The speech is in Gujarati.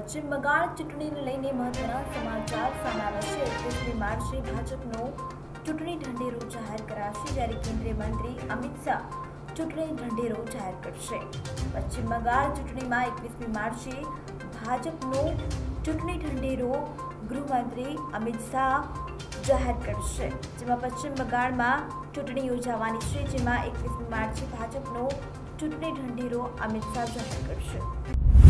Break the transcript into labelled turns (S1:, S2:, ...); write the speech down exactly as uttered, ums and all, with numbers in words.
S1: પશ્ચિમ બંગાળ ચૂંટણીને લઈને મહત્વના સમાચાર સામે આવ્યા છે। એકવીસમી માર્ચે ભાજપનો ચૂંટણી ઢંઢેરો જાહેર કરાશે, જ્યારે કેન્દ્રીય મંત્રી અમિત શાહ ચૂંટણી ઢંઢેરો જાહેર કરશે। પશ્ચિમ બંગાળ ચૂંટણીમાં એકવીસમી માર્ચે ભાજપનો ચૂંટણી ઢંઢેરો ગૃહમંત્રી અમિત શાહ જાહેર કરશે, જેમાં પશ્ચિમ બંગાળમાં ચૂંટણી યોજાવાની છે, જેમાં એકવીસમી માર્ચે ભાજપનો ચૂંટણી ઢંઢેરો અમિત શાહ જાહેર કરશે।